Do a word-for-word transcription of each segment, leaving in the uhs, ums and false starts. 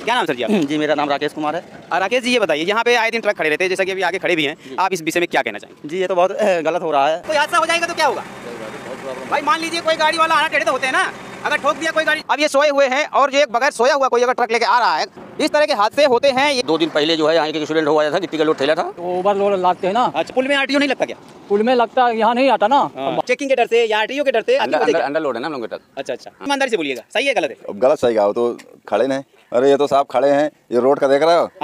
क्या नाम सर जी आप? जी मेरा नाम राकेश कुमार है। और राकेश जी ये बताइए, यहाँ पे आए दिन ट्रक खड़े रहते हैं, जैसा कि अभी आगे खड़े भी हैं, आप इस विषय में क्या कहना चाहेंगे? जी ये तो बहुत गलत हो रहा है। कोई हादसा हो जाएगा तो क्या होगा भाई? मान लीजिए कोई गाड़ी वाला आना टेढ़े तो होते हैं ना, अगर ठोक दिया कोई गाड़ी। अब ये सोए हुए हैं और ये बगैर सोया हुआ कोई अगर ट्रक लेके आ रहा है, इस तरह के हादसे होते हैं। ये दो दिन पहले जो है यहाँ एक एक्सीडेंट हुआ था, गिट्टी का लोड ठेला था। ओवरलोड लाते हैं ना। अच्छा, पुल में आरटीओ नहीं लगता क्या? पुल में लगता है, यहाँ नहीं आता ना। चेकिंग के डर से या आरटीओ के डर से? अंडर लोड है ना हम लोग का। अच्छा अच्छा, ईमानदारी से बोलिएगा, सही है गलत है? अब गलत सही कहा, तो खड़े नहीं। अरे ये तो साहब खड़े हैं, ये रोड का देख रहे हो।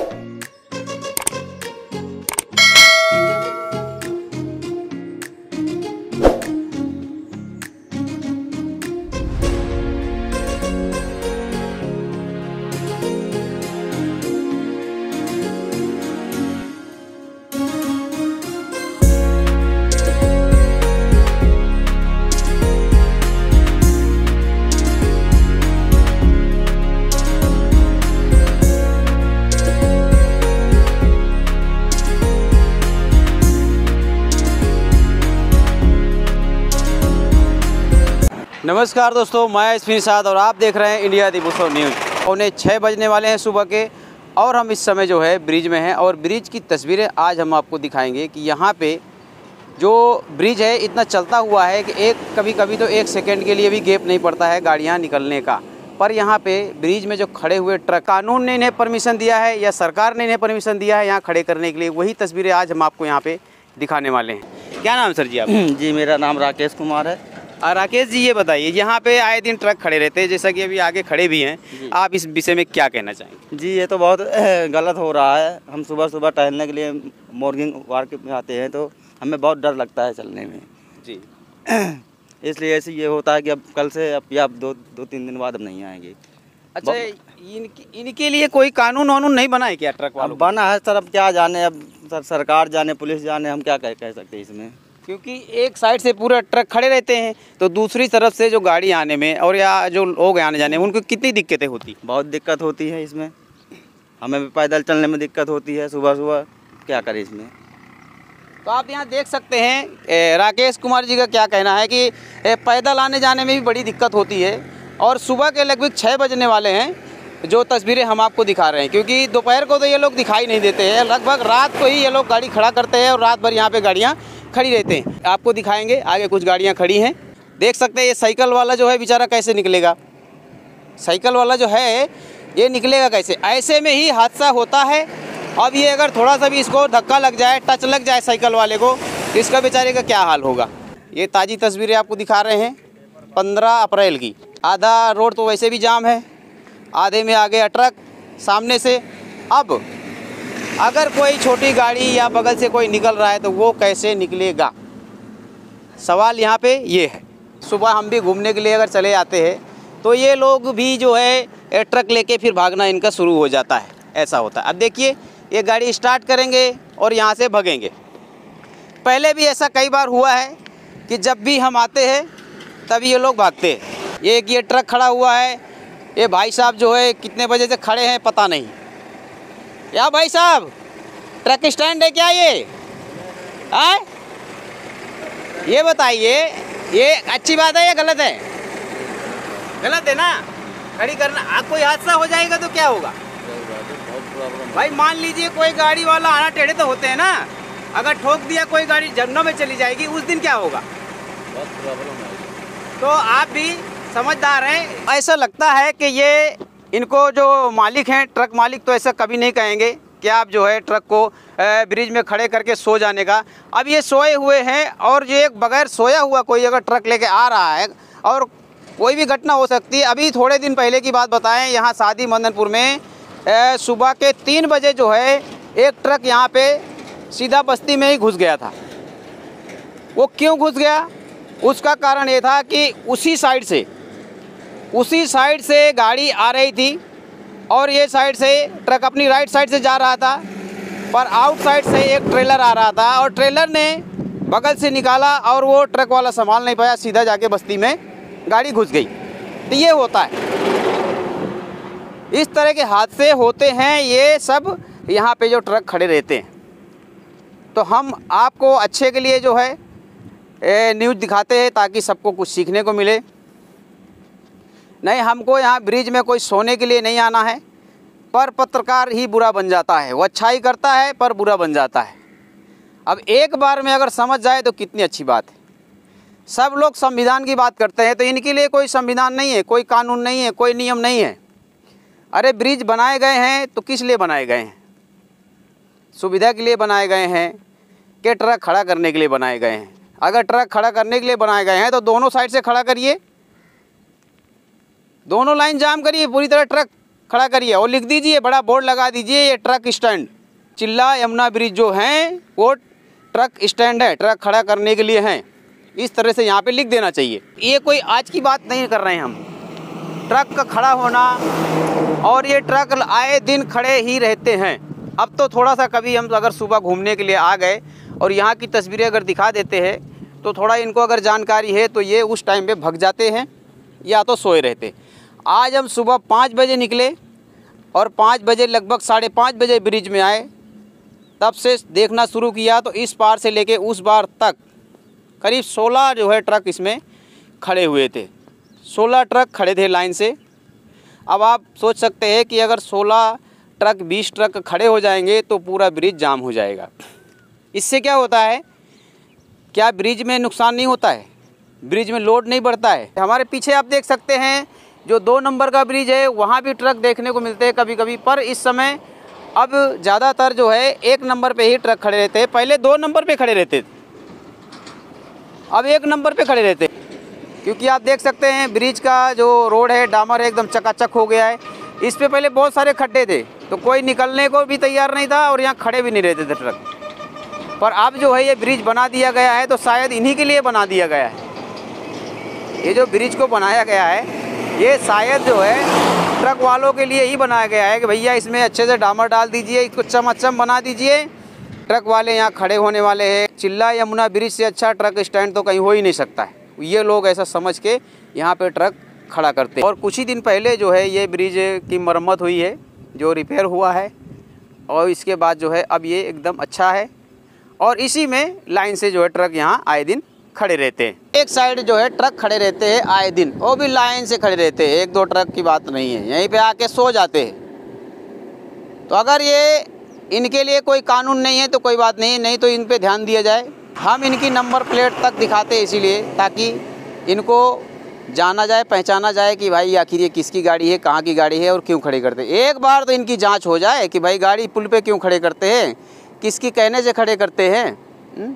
नमस्कार दोस्तों, मैं इसफिन साद और आप देख रहे हैं इंडिया दिवसों न्यूज़। उन्हें छः बजने वाले हैं सुबह के और हम इस समय जो है ब्रिज में हैं और ब्रिज की तस्वीरें आज हम आपको दिखाएंगे कि यहाँ पे जो ब्रिज है इतना चलता हुआ है कि एक कभी कभी तो एक सेकंड के लिए भी गैप नहीं पड़ता है गाड़ियाँ निकलने का। पर यहाँ पे ब्रिज में जो खड़े हुए ट्रक, कानून ने इन्हें परमिशन दिया है या सरकार ने इन्हें परमिशन दिया है यहाँ खड़े करने के लिए, वही तस्वीरें आज हम आपको यहाँ पे दिखाने वाले हैं। क्या नाम सर जी आप? जी मेरा नाम राकेश कुमार है। और राकेश जी ये बताइए, यहाँ पे आए दिन ट्रक खड़े रहते हैं, जैसा कि अभी आगे खड़े भी हैं, आप इस विषय में क्या कहना चाहेंगे? जी ये तो बहुत गलत हो रहा है। हम सुबह सुबह टहलने के लिए मॉर्निंग वॉक में आते हैं तो हमें बहुत डर लगता है चलने में जी। इसलिए ऐसे ये होता है कि अब कल से अब या दो दो तीन दिन बाद अब नहीं आएंगे। अच्छा, इनके इनके लिए कोई कानून वानून नहीं बना है क्या ट्रक वालों? बना है सर, अब क्या जाने, अब सर सरकार जाने, पुलिस जाने, हम क्या कह कह सकते हैं इसमें। क्योंकि एक साइड से पूरा ट्रक खड़े रहते हैं तो दूसरी तरफ से जो गाड़ी आने में और या जो लोग आने जाने में उनको कितनी दिक्कतें होती? बहुत दिक्कत होती है इसमें, हमें भी पैदल चलने में दिक्कत होती है सुबह सुबह, क्या करें इसमें। तो आप यहाँ देख सकते हैं राकेश कुमार जी का क्या कहना है कि पैदल आने जाने में भी बड़ी दिक्कत होती है और सुबह के लगभग छः बजने वाले हैं जो तस्वीरें हम आपको दिखा रहे हैं, क्योंकि दोपहर को तो ये लोग दिखाई नहीं देते हैं, लगभग रात को ही ये लोग गाड़ी खड़ा करते हैं और रात भर यहाँ पे गाड़ियाँ खड़ी रहते हैं। आपको दिखाएंगे, आगे कुछ गाड़ियाँ खड़ी हैं, देख सकते हैं। ये साइकिल वाला जो है बेचारा कैसे निकलेगा, साइकिल वाला जो है ये निकलेगा कैसे? ऐसे में ही हादसा होता है। अब ये अगर थोड़ा सा भी इसको धक्का लग जाए, टच लग जाए साइकिल वाले को, इसका बेचारे का क्या हाल होगा। ये ताज़ी तस्वीरें आपको दिखा रहे हैं पंद्रह अप्रैल की। आधा रोड तो वैसे भी जाम है, आधे में आ गया ट्रक सामने से। अब अगर कोई छोटी गाड़ी या बगल से कोई निकल रहा है तो वो कैसे निकलेगा, सवाल यहाँ पे ये है। सुबह हम भी घूमने के लिए अगर चले आते हैं तो ये लोग भी जो है ट्रक लेके फिर भागना इनका शुरू हो जाता है, ऐसा होता है। अब देखिए, ये गाड़ी स्टार्ट करेंगे और यहाँ से भगेंगे। पहले भी ऐसा कई बार हुआ है कि जब भी हम आते हैं तभी ये लोग भागते हैं। ये एक ये ट्रक खड़ा हुआ है, ये भाई साहब जो है कितने बजे से खड़े हैं पता नहीं। या भाई साहब, ट्रक स्टैंड है क्या ये? आए ये बताइए, ये अच्छी बात है या गलत है? गलत है ना, खड़ी करना। आ, कोई हादसा हो जाएगा तो क्या होगा भाई? मान लीजिए कोई गाड़ी वाला आना टेढ़े तो होते हैं ना, अगर ठोक दिया कोई गाड़ी जन्नों में चली जाएगी, उस दिन क्या होगा? तो आप भी समझदार हैं। ऐसा लगता है कि ये इनको जो मालिक हैं, ट्रक मालिक, तो ऐसा कभी नहीं कहेंगे कि आप जो है ट्रक को ब्रिज में खड़े करके सो जाने का। अब ये सोए हुए हैं और ये एक बगैर सोया हुआ कोई अगर ट्रक लेके आ रहा है और कोई भी घटना हो सकती है। अभी थोड़े दिन पहले की बात बताएं, यहाँ शादी मदनपुर में सुबह के तीन बजे जो है एक ट्रक यहाँ पे सीधा बस्ती में ही घुस गया था। वो क्यों घुस गया, उसका कारण ये था कि उसी साइड से उसी साइड से गाड़ी आ रही थी और ये साइड से ट्रक अपनी राइट साइड से जा रहा था, पर आउट साइड से एक ट्रेलर आ रहा था और ट्रेलर ने बगल से निकाला और वो ट्रक वाला संभाल नहीं पाया, सीधा जाके बस्ती में गाड़ी घुस गई। तो ये होता है, इस तरह के हादसे होते हैं, ये सब यहाँ पे जो ट्रक खड़े रहते हैं। तो हम आपको अच्छे के लिए जो है न्यूज़ दिखाते हैं ताकि सबको कुछ सीखने को मिले। नहीं, हमको यहाँ ब्रिज में कोई सोने के लिए नहीं आना है, क्योंकि ये जो ट्रक खड़े रहते हैं ये सब यहाँ पे जो है पर पत्रकार ही बुरा बन जाता है। वो अच्छाई करता है पर बुरा बन जाता है। अब एक बार में अगर समझ जाए तो कितनी अच्छी बात है। सब लोग संविधान की बात करते हैं, तो इनके लिए कोई संविधान नहीं है, कोई कानून नहीं है, कोई नियम नहीं है। अरे ब्रिज बनाए गए हैं तो किस लिए बनाए गए हैं? सुविधा के लिए बनाए गए हैं कि ट्रक खड़ा करने के लिए बनाए गए हैं? अगर ट्रक खड़ा करने के लिए बनाए गए हैं तो दोनों साइड से खड़ा करिए, दोनों लाइन जाम करिए, पूरी तरह ट्रक खड़ा करिए और लिख दीजिए, बड़ा बोर्ड लगा दीजिए, ये ट्रक स्टैंड चिल्ला यमुना ब्रिज जो हैं वो ट्रक स्टैंड है, ट्रक खड़ा करने के लिए हैं। इस तरह से यहाँ पे लिख देना चाहिए। ये कोई आज की बात नहीं कर रहे हैं हम। ट्रक का खड़ा होना, और ये ट्रक आए दिन खड़े ही रहते हैं। अब तो थोड़ा सा कभी हम अगर सुबह घूमने के लिए आ गए और यहाँ की तस्वीरें अगर दिखा देते हैं तो थोड़ा इनको अगर जानकारी है तो ये उस टाइम पे भग जाते हैं या तो सोए रहते। आज हम सुबह पाँच बजे निकले और पाँच बजे लगभग साढ़े पाँच बजे ब्रिज में आए, तब से देखना शुरू किया तो इस पार से लेके उस पार तक करीब सोलह जो है ट्रक इसमें खड़े हुए थे। सोलह ट्रक खड़े थे लाइन से। अब आप सोच सकते हैं कि अगर सोलह ट्रक बीस ट्रक खड़े हो जाएंगे तो पूरा ब्रिज जाम हो जाएगा। इससे क्या होता है, क्या ब्रिज में नुकसान नहीं होता है? ब्रिज में लोड नहीं बढ़ता है? हमारे पीछे आप देख सकते हैं जो दो नंबर का ब्रिज है वहाँ भी ट्रक देखने को मिलते हैं कभी कभी, पर इस समय अब ज़्यादातर जो है एक नंबर पे ही ट्रक खड़े रहते हैं। पहले दो नंबर पे खड़े रहते थे, अब एक नंबर पे खड़े रहते, क्योंकि आप देख सकते हैं ब्रिज का जो रोड है डामर है, एकदम चकाचक हो गया है। इस पे पहले बहुत सारे खड्डे थे तो कोई निकलने को भी तैयार नहीं था और यहाँ खड़े भी नहीं रहते थे ट्रक। पर अब जो है ये ब्रिज बना दिया गया है तो शायद इन्हीं के लिए बना दिया गया है। ये जो ब्रिज को बनाया गया है ये शायद जो है ट्रक वालों के लिए ही बनाया गया है कि भैया इसमें अच्छे से डामर डाल दीजिए, इसको चमाचम बना दीजिए, ट्रक वाले यहाँ खड़े होने वाले हैं। चिल्ला यमुना ब्रिज से अच्छा ट्रक स्टैंड तो कहीं हो ही नहीं सकता है। ये लोग ऐसा समझ के यहाँ पे ट्रक खड़ा करते हैं। और कुछ ही दिन पहले जो है ये ब्रिज की मरम्मत हुई है, जो रिपेयर हुआ है, और इसके बाद जो है अब ये एकदम अच्छा है और इसी में लाइन से जो है ट्रक यहाँ आए दिन खड़े रहते हैं। एक साइड जो है ट्रक खड़े रहते हैं आए दिन, वो भी लाइन से खड़े रहते हैं, एक दो ट्रक की बात नहीं है, यहीं पे आके सो जाते हैं। तो अगर ये इनके लिए कोई कानून नहीं है तो कोई बात नहीं, नहीं तो इन पे ध्यान दिया जाए। हम इनकी नंबर प्लेट तक दिखाते हैं इसीलिए ताकि इनको जाना जाए, पहचाना जाए कि भाई आखिर ये किसकी गाड़ी है, कहाँ की गाड़ी है और क्यों खड़े करते हैं। एक बार तो इनकी जांच हो जाए कि भाई गाड़ी पुल पे क्यों खड़े करते हैं, किसकी कहने से खड़े करते हैं।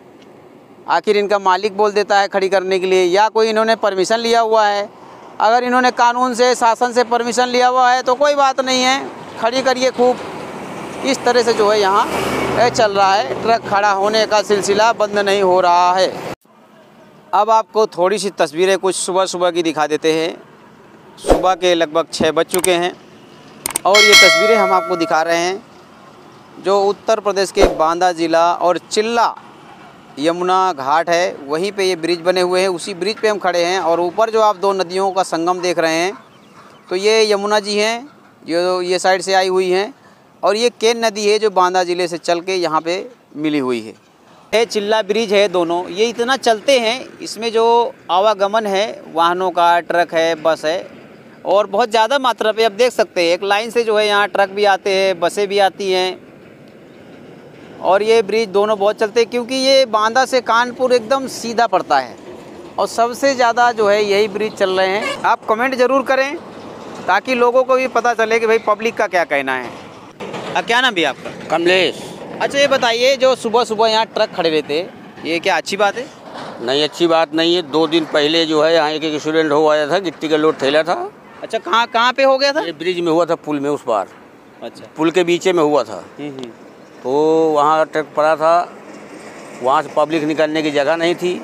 आखिर इनका मालिक बोल देता है खड़ी करने के लिए या कोई इन्होंने परमिशन लिया हुआ है। अगर इन्होंने कानून से, शासन से परमिशन लिया हुआ है तो कोई बात नहीं है, खड़ी करिए खूब। इस तरह से जो है यहाँ चल रहा है, ट्रक खड़ा होने का सिलसिला बंद नहीं हो रहा है। अब आपको थोड़ी सी तस्वीरें कुछ सुबह सुबह की दिखा देते हैं। सुबह के लगभग छः बज चुके हैं और ये तस्वीरें हम आपको दिखा रहे हैं जो उत्तर प्रदेश के बांदा ज़िला और चिल्ला यमुना घाट है, वहीं पे ये ब्रिज बने हुए हैं। उसी ब्रिज पे हम खड़े हैं और ऊपर जो आप दो नदियों का संगम देख रहे हैं तो ये यमुना जी हैं जो ये साइड से आई हुई हैं, और ये केन नदी है जो बांदा ज़िले से चल के यहाँ पे मिली हुई है। ये चिल्ला ब्रिज है दोनों, ये इतना चलते हैं, इसमें जो आवागमन है वाहनों का, ट्रक है, बस है, और बहुत ज़्यादा मात्रा पे आप देख सकते हैं एक लाइन से जो है यहाँ ट्रक भी आते हैं, बसें भी आती हैं। और ये ब्रिज दोनों बहुत चलते हैं क्योंकि ये बांदा से कानपुर एकदम सीधा पड़ता है और सबसे ज़्यादा जो है यही ब्रिज चल रहे हैं। आप कमेंट ज़रूर करें ताकि लोगों को भी पता चले कि भाई पब्लिक का क्या कहना है। आ, क्या नाम भी आपका? कमलेश। अच्छा ये बताइए, जो सुबह सुबह यहाँ ट्रक खड़े रहते हैं ये क्या अच्छी बात है? नहीं, अच्छी बात नहीं है। दो दिन पहले जो है यहाँ एक एक्सीडेंट हो आया था, गिट्टी का लोड थैला था। अच्छा, कहाँ कहाँ पे हो गया था? ये ब्रिज में हुआ था, पुल में उस पार। अच्छा, पुल के बीचे में हुआ था। तो वहाँ ट्रक पड़ा था, वहाँ से पब्लिक निकलने की जगह नहीं थी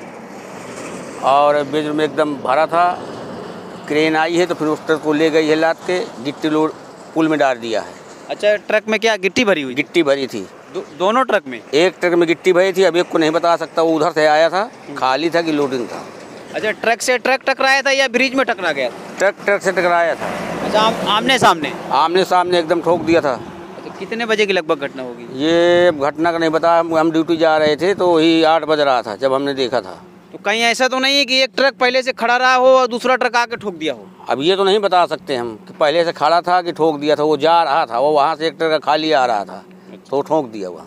और ब्रिज में एकदम भरा था। क्रेन आई है तो फिर उस ट्रक को ले गई है, लाद के गिट्टी लोड पुल में डाल दिया है। अच्छा, ट्रक में क्या गिट्टी भरी हुई? गिट्टी भरी थी दो, दोनों ट्रक में? एक ट्रक में गिट्टी भरी थी, अब एक को नहीं बता सकता, वो उधर से आया था, खाली था कि लोडिंग था। अच्छा, ट्रक से ट्रक टकराया था या ब्रिज में टकरा गया? ट्रक ट्रक से टकराया था। अच्छा, आम, आमने सामने? आमने सामने एकदम ठोक दिया था। अच्छा, कितने बजे की लगभग घटना होगी? ये घटना का नहीं पता, हम ड्यूटी जा रहे थे तो वही आठ बज रहा था जब हमने देखा था। तो कहीं ऐसा तो नहीं है कि एक ट्रक पहले से खड़ा रहा हो और दूसरा ट्रक आके ठोक दिया हो? अब ये तो नहीं बता सकते हम कि पहले से खड़ा था कि ठोक दिया था। वो जा रहा था, वो वहाँ से एक ट्रक खाली आ रहा था तो ठोक दिया वहाँ।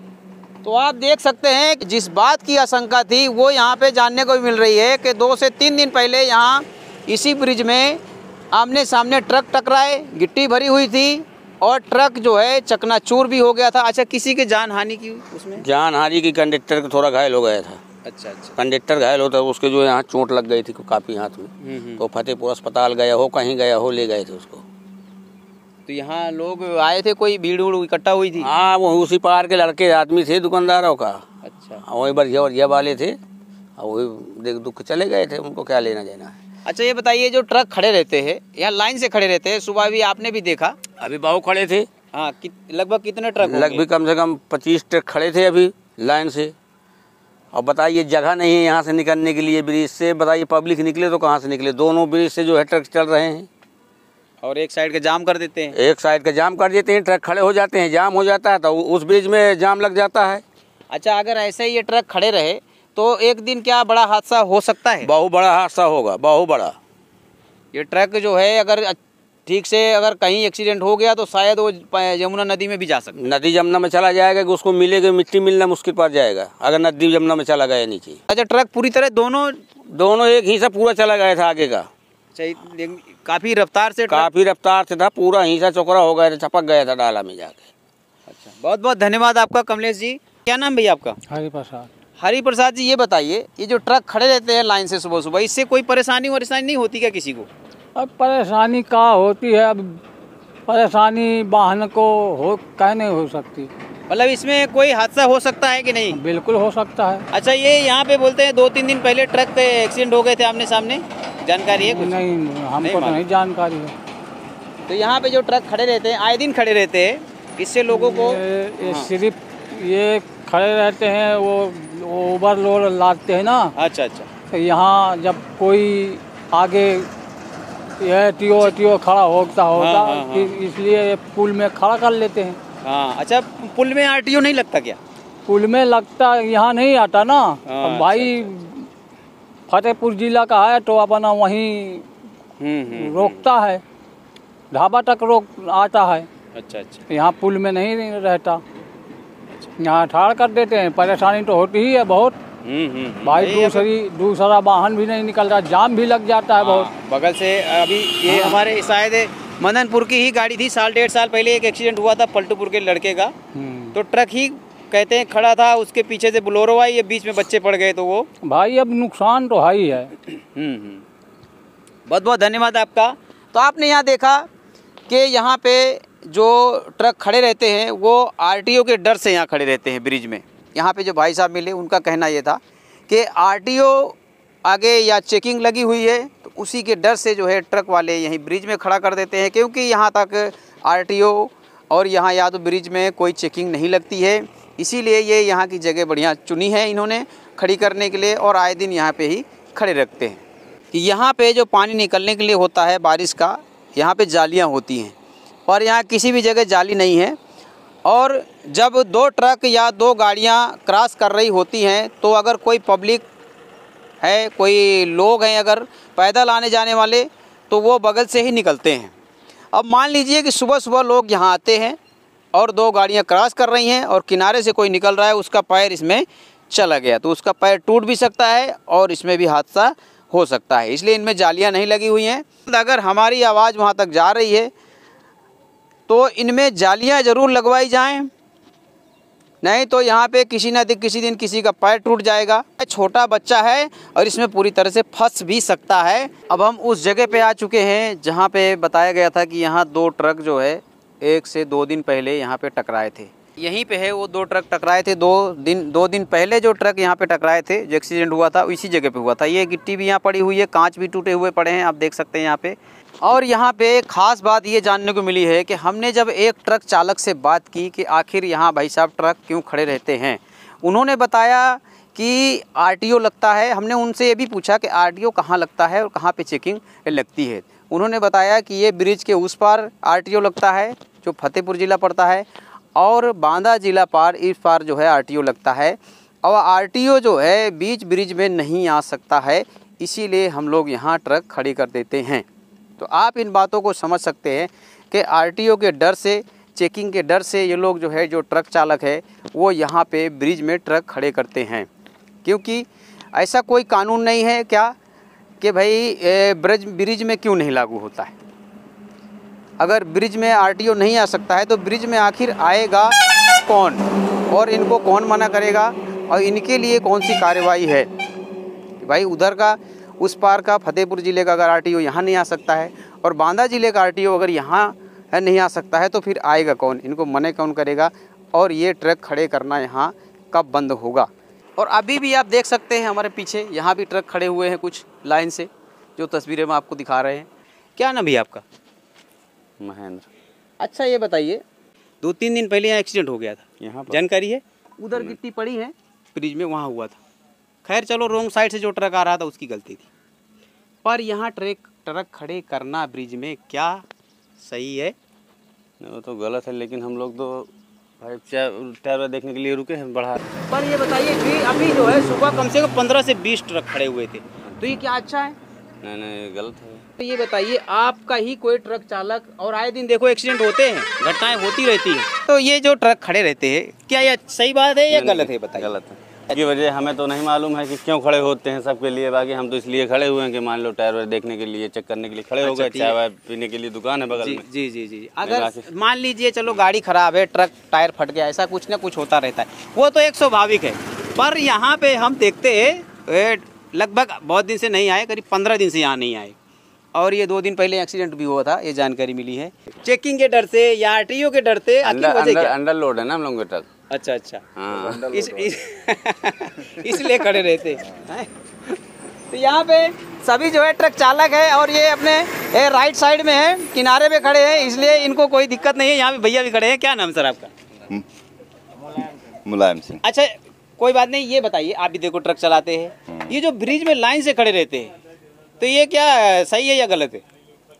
तो आप देख सकते हैं कि जिस बात की आशंका थी वो यहाँ पे जानने को भी मिल रही है कि दो से तीन दिन पहले यहाँ इसी ब्रिज में आमने सामने ट्रक टकराए, गिट्टी भरी हुई थी और ट्रक जो है चकनाचूर भी हो गया था। अच्छा, किसी की जान हानि की उसमें? जान हानि की, कंडक्टर का थोड़ा घायल हो गया था। अच्छा अच्छा। कंडक्टर घायल होता, उसके जो यहाँ चोट लग गई थी काफ़ी हाथ में, तो फतेहपुर अस्पताल गया हो, कहीं गया हो, ले गए थे उसको। तो यहाँ लोग आए थे, कोई भीड़ उड़ इकट्ठा हुई थी? हाँ, वो उसी पार के लड़के आदमी थे दुकानदारों का। अच्छा। वही बढ़िया बढ़िया वाले थे, वही देख दुख चले गए थे, उनको क्या लेना देना है। अच्छा, ये बताइए, जो ट्रक खड़े रहते हैं यहाँ लाइन से खड़े रहते हैं, सुबह भी आपने भी देखा? अभी बाहु खड़े थे। हाँ, कि, लगभग कितने ट्रक? लगभग कम से कम पच्चीस ट्रक खड़े थे अभी लाइन से। और बताइए, जगह नहीं है यहाँ से निकलने के लिए ब्रिज से। बताइए पब्लिक निकले तो कहाँ से निकले? दोनों ब्रिज से जो है ट्रक चल रहे हैं और एक साइड का जाम कर देते हैं। एक साइड का जाम कर देते हैं, ट्रक खड़े हो जाते हैं, जाम हो जाता है तो उस ब्रिज में जाम लग जाता है। अच्छा, अगर ऐसे ही ये ट्रक खड़े रहे तो एक दिन क्या बड़ा हादसा हो सकता है? बहुत बड़ा हादसा होगा, बहुत बड़ा। ये ट्रक जो है अगर ठीक से अगर कहीं एक्सीडेंट हो गया तो शायद वो यमुना नदी में भी जा सकता है। नदी जमुना में चला जाएगा कि उसको मिलेगा, मिट्टी मिलना मुश्किल पड़ जाएगा अगर नदी जमुना में चला गया नीचे। अच्छा, ट्रक पूरी तरह दोनों दोनों एक हिस्सा पूरा चला गया था आगे का। काफी रफ्तार से काफी रफ्तार से था, पूरा हिस्सा चौकरा हो गया था, चपक गया था डाला में जाके। अच्छा, बहुत बहुत धन्यवाद आपका कमलेश जी। क्या नाम भैया आपका? हरि प्रसाद। हरि प्रसाद जी, ये बताइए, ये जो ट्रक खड़े रहते हैं लाइन से सुबह सुबह, इससे कोई परेशानी वरेशानी नहीं होती क्या किसी को? अब परेशानी कहाँ होती है? अब परेशानी वाहन को हो कह नहीं हो सकती। मतलब इसमें कोई हादसा हो सकता है कि नहीं? बिल्कुल हो सकता है। अच्छा, ये यहाँ पे बोलते हैं दो तीन दिन पहले ट्रक पे एक्सीडेंट हो गए थे आमने सामने, जानकारी है कुछ? नहीं, हमको तो नहीं जानकारी है। तो यहाँ पे जो ट्रक खड़े रहते हैं, आए दिन खड़े रहते हैं, इससे लोगों को ये, ये सिर्फ ये खड़े रहते हैं, वो ओवरलोड लादते हैं ना। अच्छा अच्छा। तो यहाँ जब कोई आगे यह टीओ टीओ खड़ा होता होता हाँ, हाँ, कि इसलिए पुल में खड़ा कर लेते हैं। हाँ। अच्छा, पुल में आरटीओ नहीं लगता क्या? पुल में लगता, यहाँ नहीं आता ना। हाँ, अब भाई फतेहपुर जिला का है तो अपना वहीं रोकता है, ढाबा तक रोक आता है। अच्छा अच्छा। यहाँ पुल में नहीं रहता, यहाँ ठाड़ कर देते हैं। परेशानी तो होती ही है बहुत भाई, दूसरी दूसरा वाहन भी नहीं निकलता, जाम भी लग जाता है बहुत। बगल से अभी ये हमारे शायद मदनपुर की ही गाड़ी थी, साल डेढ़ साल पहले एक एक्सीडेंट हुआ था पलटूपुर के लड़के का, तो ट्रक ही कहते हैं खड़ा था, उसके पीछे से बोलेरो आई, ये बीच में बच्चे पड़ गए, तो वो भाई अब नुकसान तो है ही है। बहुत बहुत धन्यवाद आपका। तो आपने यहाँ देखा कि यहाँ पे जो ट्रक खड़े रहते हैं वो आरटीओ के डर से यहाँ खड़े रहते हैं ब्रिज में। यहाँ पे जो भाई साहब मिले उनका कहना ये था कि आरटीओ आगे या चेकिंग लगी हुई है तो उसी के डर से जो है ट्रक वाले यहीं ब्रिज में खड़ा कर देते हैं, क्योंकि यहाँ तक आरटीओ और यहाँ या तो ब्रिज में कोई चेकिंग नहीं लगती है, इसीलिए ये यहाँ की जगह बढ़िया चुनी है इन्होंने खड़ी करने के लिए और आए दिन यहाँ पे ही खड़े रखते हैं। कि यहाँ पे जो पानी निकलने के लिए होता है बारिश का, यहाँ पे जालियाँ होती हैं, पर यहाँ किसी भी जगह जाली नहीं है। और जब दो ट्रक या दो गाड़ियाँ क्रॉस कर रही होती हैं तो अगर कोई पब्लिक है, कोई लोग हैं अगर पैदल आने जाने वाले, तो वो बगल से ही निकलते हैं। अब मान लीजिए कि सुबह सुबह लोग यहाँ आते हैं और दो गाड़ियाँ क्रॉस कर रही हैं और किनारे से कोई निकल रहा है, उसका पैर इसमें चला गया तो उसका पैर टूट भी सकता है और इसमें भी हादसा हो सकता है, इसलिए इनमें जालियाँ नहीं लगी हुई हैं। अगर हमारी आवाज़ वहाँ तक जा रही है तो इनमें जालियाँ ज़रूर लगवाई जाएं, नहीं तो यहाँ पे किसी न किसी दिन किसी का पैर टूट जाएगा। छोटा बच्चा है और इसमें पूरी तरह से फंस भी सकता है। अब हम उस जगह पे आ चुके हैं जहाँ पे बताया गया था कि यहाँ दो ट्रक जो है एक से दो दिन पहले यहाँ पे टकराए थे। यहीं पे है वो दो ट्रक टकराए थे दो दिन दो दिन पहले जो ट्रक यहाँ पे टकराए थे, जो एक्सीडेंट हुआ था इसी जगह पे हुआ था। ये गिट्टी भी यहाँ पड़ी हुई है, कांच भी टूटे हुए पड़े हैं, आप देख सकते हैं यहाँ पे। और यहाँ पे ख़ास बात ये जानने को मिली है कि हमने जब एक ट्रक चालक से बात की कि आखिर यहाँ भाई साहब ट्रक क्यों खड़े रहते हैं, उन्होंने बताया कि आरटीओ लगता है। हमने उनसे ये भी पूछा कि आरटीओ कहाँ लगता है और कहाँ पे चेकिंग लगती है। उन्होंने बताया कि ये ब्रिज के उस पार आरटीओ लगता है जो फतेहपुर ज़िला पड़ता है, और बांदा ज़िला पार इस पार जो है आरटीओ लगता है। और आरटीओ जो है बीच ब्रिज में नहीं आ सकता है, इसीलिए हम लोग यहाँ ट्रक खड़ी कर देते हैं। तो आप इन बातों को समझ सकते हैं कि आरटीओ के डर से, चेकिंग के डर से ये लोग जो है, जो ट्रक चालक है वो यहाँ पे ब्रिज में ट्रक खड़े करते हैं। क्योंकि ऐसा कोई कानून नहीं है क्या कि भाई ब्रिज ब्रिज में क्यों नहीं लागू होता है। अगर ब्रिज में आरटीओ नहीं आ सकता है तो ब्रिज में आखिर आएगा कौन, और इनको कौन मना करेगा, और इनके लिए कौन सी कार्रवाई है। भाई उधर का, उस पार का फतेहपुर ज़िले का अगर आरटीओ यहाँ नहीं आ सकता है और बांदा ज़िले का आरटीओ अगर यहाँ नहीं आ सकता है तो फिर आएगा कौन, इनको मना कौन करेगा, और ये ट्रक खड़े करना यहाँ कब बंद होगा। और अभी भी आप देख सकते हैं हमारे पीछे यहाँ भी ट्रक खड़े हुए हैं कुछ लाइन से, जो तस्वीरें हम आपको दिखा रहे हैं। क्या नाम भैया आपका? महेंद्र। अच्छा ये बताइए, दो तीन दिन पहले यहाँ एक्सीडेंट हो गया था, यहाँ पर जानकारी है? उधर गिट्टी पड़ी है ब्रिज में, वहाँ हुआ था। खैर चलो, रोंग साइड से जो ट्रक आ रहा था उसकी गलती थी, पर यहाँ ट्रक ट्रक खड़े करना ब्रिज में क्या सही है? वो तो गलत है, लेकिन हम लोग तो भाई टायर देखने के लिए रुके हैं बढ़ा। पर ये बताइए कि अभी जो है सुबह कम से कम पंद्रह से बीस ट्रक खड़े हुए थे, तो ये क्या अच्छा है? नहीं नहीं, गलत है। तो ये बताइए, आपका ही कोई ट्रक चालक, और आए दिन देखो एक्सीडेंट होते हैं, घटनाएं होती रहती हैं, तो ये जो ट्रक खड़े रहते हैं, क्या ये सही बात है या गलत है? बताइए। गलत है। की वजह हमें तो नहीं मालूम है कि क्यों खड़े होते हैं सबके लिए, बाकी हम तो इसलिए खड़े हुए हैं कि मान लो टायर वायर देखने के लिए, चेक करने के लिए खड़े हो गए। चाय वाय पीने के लिए दुकान है बगल में। जी जी जी। अगर मान लीजिए चलो गाड़ी खराब है, ट्रक टायर फट गया, ऐसा कुछ ना कुछ होता रहता है, वो तो एक स्वाभाविक है। पर यहाँ पे हम देखते हैं लगभग बहुत दिन से नहीं आए, करीब पंद्रह दिन से यहाँ नहीं आए, और ये दो दिन पहले एक्सीडेंट भी हुआ था, ये जानकारी मिली है। चेकिंग के डर से या आरटीओ के डर से? अंडर लोड है ना हम लोग का ट्रक। अच्छा अच्छा, हाँ। इस, इस इसलिए खड़े रहते हैं। तो यहाँ पे सभी जो है ट्रक चालक है, और ये अपने ये राइट साइड में है, किनारे पे खड़े हैं, इसलिए इनको कोई दिक्कत नहीं है। यहाँ पे भैया भी खड़े हैं। क्या नाम सर आपका? मुलायम सिंह। अच्छा कोई बात नहीं, ये बताइए, आप भी देखो ट्रक चलाते हैं, ये जो ब्रिज में लाइन से खड़े रहते हैं, तो ये क्या सही है या गलत है?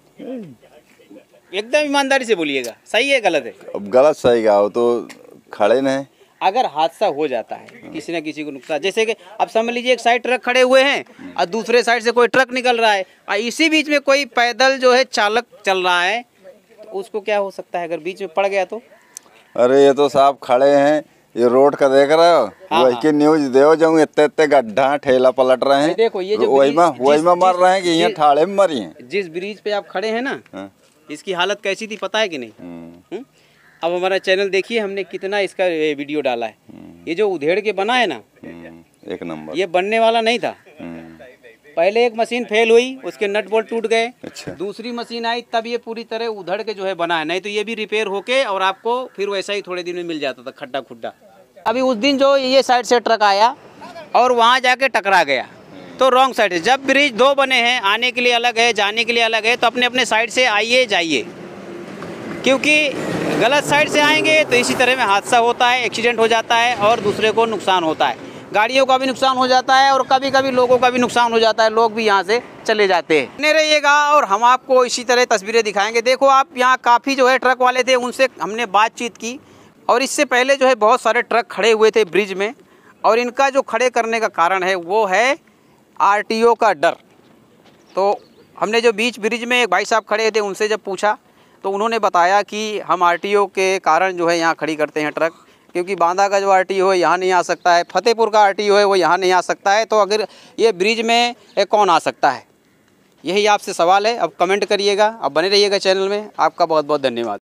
एकदम ईमानदारी से बोलिएगा, सही है गलत है? अब गलत सही का हो तो खड़े नहीं। अगर हादसा हो जाता है, किसी न किसी को नुकसान, जैसे कि अब समझ लीजिए एक साइड ट्रक खड़े हुए हैं और दूसरे साइड से कोई ट्रक निकल रहा है, और इसी बीच में कोई पैदल जो है चालक चल रहा है, तो उसको क्या हो सकता है अगर बीच में पड़ गया तो? अरे ये तो साहब खड़े हैं, ये रोड का देख रहे हो? हाँ, वही की न्यूज दे जाऊँ, इतने इतने गड्ढा ठेला पलट रहे हैं। देखो ये जो वही में वही में मर रहे हैं कि यहाँ ठाड़े में मरी हैं। जिस ब्रिज पे आप खड़े हैं ना, हाँ। इसकी हालत कैसी थी पता है कि नहीं? हम्म। अब हमारा चैनल देखिए, हमने कितना इसका वीडियो डाला है। ये जो उधेड़ के बना है ना, एक नंबर, ये बनने वाला नहीं था। पहले एक मशीन फेल हुई, उसके नट बोल्ट टूट गए। अच्छा। दूसरी मशीन आई, तब ये पूरी तरह उधड़ के जो है बना है, नहीं तो ये भी रिपेयर होके और आपको फिर वैसा ही थोड़े दिन में मिल जाता था, खड्डा खुड्डा। अभी उस दिन जो ये साइड से ट्रक आया और वहाँ जाके टकरा गया, तो रॉन्ग साइड से। जब ब्रिज दो बने हैं, आने के लिए अलग है, जाने के लिए अलग है, तो अपने अपने साइड से आइए जाइए, क्योंकि गलत साइड से आएंगे तो इसी तरह में हादसा होता है, एक्सीडेंट हो जाता है और दूसरे को नुकसान होता है, गाड़ियों का भी नुकसान हो जाता है और कभी कभी लोगों का भी नुकसान हो जाता है, लोग भी यहाँ से चले जाते हैं। बने रहिएगा और हम आपको इसी तरह तस्वीरें दिखाएंगे। देखो आप, यहाँ काफ़ी जो है ट्रक वाले थे, उनसे हमने बातचीत की, और इससे पहले जो है बहुत सारे ट्रक खड़े हुए थे ब्रिज में, और इनका जो खड़े करने का कारण है वो है आरटीओ का डर। तो हमने जो बीच ब्रिज में एक भाई साहब खड़े थे, उनसे जब पूछा तो उन्होंने बताया कि हम आरटीओ के कारण जो है यहाँ खड़ी करते हैं ट्रक, क्योंकि बांदा का जो आरटीओ है यहाँ नहीं आ सकता है, फतेहपुर का आरटीओ है वो यहाँ नहीं आ सकता है, तो अगर ये ब्रिज में कौन आ सकता है? यही आपसे सवाल है। अब कमेंट करिएगा, अब बने रहिएगा चैनल में। आपका बहुत बहुत धन्यवाद।